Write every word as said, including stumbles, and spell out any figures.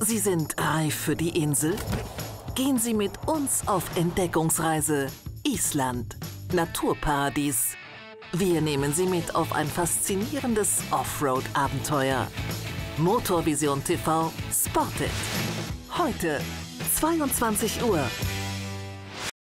Sie sind reif für die Insel? Gehen Sie mit uns auf Entdeckungsreise. Island, Naturparadies. Wir nehmen Sie mit auf ein faszinierendes Offroad-Abenteuer. Motorvision T V Spotted. Heute, zweiundzwanzig Uhr.